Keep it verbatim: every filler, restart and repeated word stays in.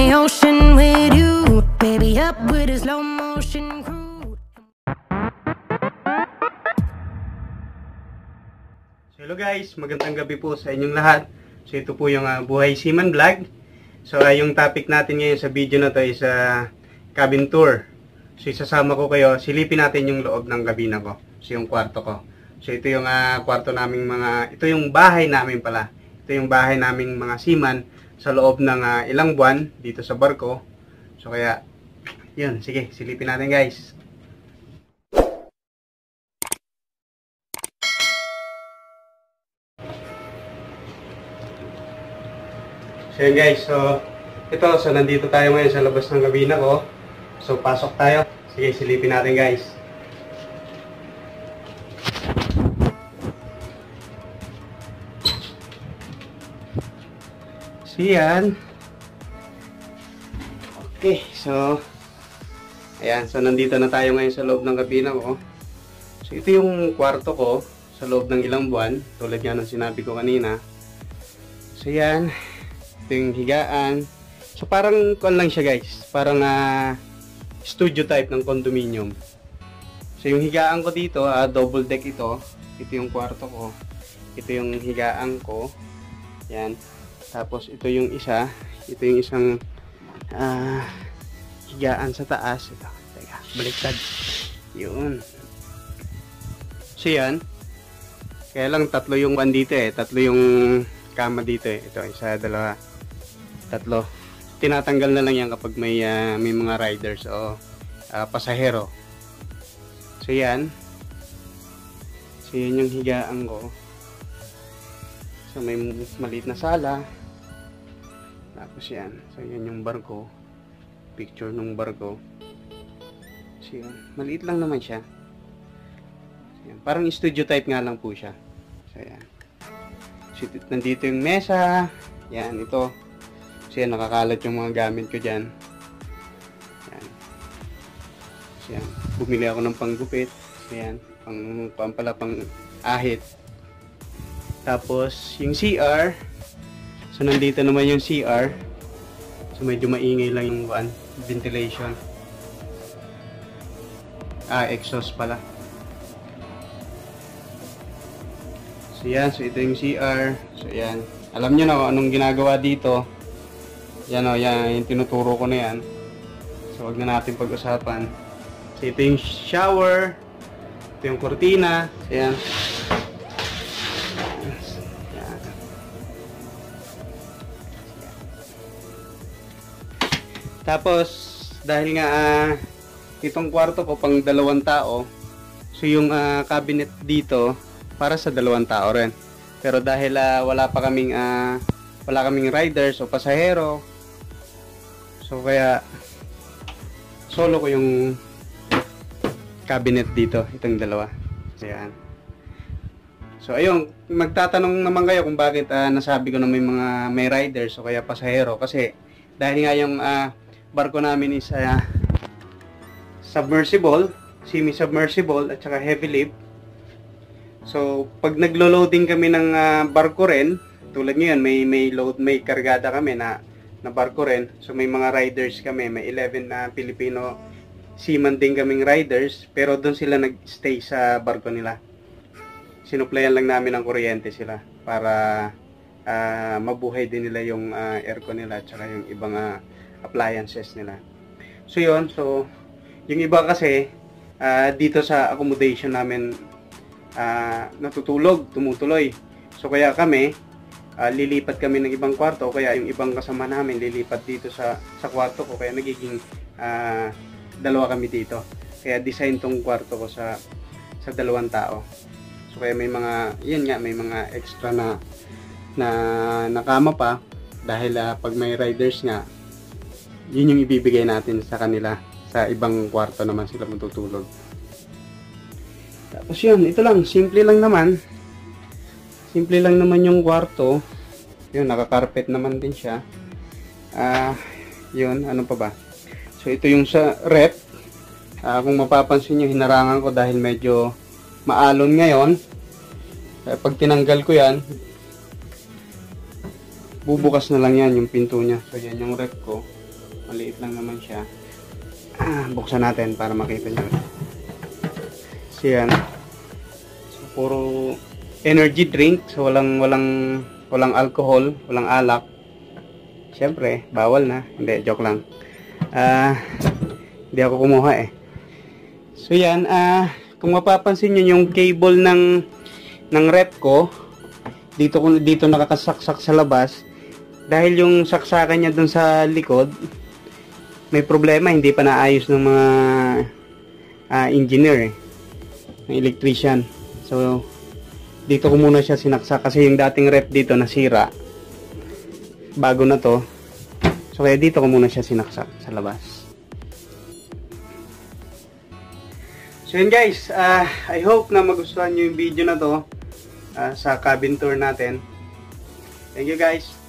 the ocean with you, baby, up with a slow motion crew. So hello guys, magandang gabi po sa inyong lahat. So ito po yung uh, Buhay Seaman Vlog. So uh, yung topic natin ngayon sa video na to is uh, cabin tour. So isasama ko kayo, silipin natin yung loob ng kabina ko. So yung kwarto ko. So ito yung uh, kwarto naming mga, ito yung bahay namin pala. Ito yung bahay naming mga seaman sa loob ng uh, ilang buwan dito sa barko. So kaya, yun, sige, silipin natin guys. So yun guys, so ito, so nandito tayo ngayon sa labas ng kabina ko. So pasok tayo. Sige, silipin natin guys. So yan. Okay, so ayan, so nandito na tayo ngayon sa loob ng kabina ko. So ito yung kwarto ko sa loob ng ilang buwan, tulad nga ng sinabi ko kanina. So yan, ito yung higaan. So parang kon lang siya guys, parang uh, studio type ng condominium. So yung higaan ko dito, uh, double deck ito. Ito yung kwarto ko. Ito yung higaan ko. Yan. Tapos ito yung isa. Ito yung isang uh, higaan sa taas. Ito. Teka, baliktad. Yun. So yan. Kaya lang tatlo yung one dito eh. Tatlo yung kama dito eh. Ito, isa, dalawa, tatlo. Tinatanggal na lang yan kapag may, uh, may mga riders o uh, pasahero. So yan. So yan yung higaan ko. So may maliit na sala. Tapos yan. So yan yung barko. Picture ng barko. So yan. Maliit lang naman siya. So, yan. Parang studio type nga lang po siya. So yan. So nandito yung mesa. Yan ito. So yan, nakakalat yung mga gamit ko dyan. Yan. So yan. Bumili ako ng panggupit. So yan. Pang, pang pala pang ahit. Tapos yung C R. So nandito naman yung C R. So medyo maingay lang yung one, ventilation. Ah, exhaust pala. So yan, so ito yung C R. So yan. Alam nyo na kung anong ginagawa dito. Yan o, yan, yung tinuturo ko na yan. So wag na natin pag-usapan. So ito yung shower. Ito yung kurtina. So yan. Tapos, dahil nga uh, itong kwarto ko pang dalawang tao, so yung uh, cabinet dito para sa dalawang tao rin. Pero dahil uh, wala pa kaming uh, wala kaming riders o pasahero, so kaya solo ko yung cabinet dito, itong dalawa. Ayan. So ayun, magtatanong naman kayo kung bakit uh, nasabi ko na may mga may riders o kaya pasahero, kasi dahil nga yung uh, barko namin is uh, submersible, semi-submersible at saka heavy lift. So pag naglo-loading kami ng uh, barko rin, tulad ngayon may may load, may kargada kami na na barko rin. So may mga riders kami, may eleven na uh, Filipino seaman din kaming riders, pero doon sila nag-stay sa barko nila. Sinuplayan lang namin ng kuryente sila para uh, mabuhay din nila yung uh, aircon nila at saka yung ibang uh, appliances nila. So yun, so yung iba kasi uh, dito sa accommodation namin uh, natutulog, tumutuloy. So kaya kami uh, lilipat kami ng ibang kwarto, kaya yung ibang kasama namin lilipat dito sa sa kwarto ko, kaya nagiging uh, dalawa kami dito. Kaya design tong kwarto ko sa sa dalawang tao. So kaya may mga, yun nga, may mga extra na na nakama pa dahil uh, pag may riders nga, yun yung ibibigay natin sa kanila. Sa ibang kwarto naman sila matutulog. Tapos yun, ito lang, simple lang naman. Simple lang naman yung kwarto. Yun, naka-carpet naman din siya. Ah, uh, yun, ano pa ba? So ito yung sa rep. Uh, kung mapapansin nyo, hinarangan ko dahil medyo maalon ngayon. Uh, pag tinanggal ko yan, bubukas na lang yan yung pinto niya. So yan yung rep ko. Maliit lang naman siya. Ah, buksan natin para makita nyo. So yan. So puro energy drink. So walang walang walang alcohol, walang alak. Siyempre, bawal na. Hindi, joke lang. Ah, hindi ako kumuha eh. So yan, ah, kung mapapansin nyo yung cable ng ng rep ko, dito ko dito nakakasaksak sa labas dahil yung saksakan niya dun sa likod may problema, hindi pa naayos ng mga uh, engineer eh, ng electrician. So dito ko muna siya sinaksak kasi yung dating rep dito nasira, bago na to, so kaya dito ko muna siya sinaksak sa labas. So yun guys, uh, I hope na magustuhan nyo yung video na to uh, sa cabin tour natin. Thank you guys.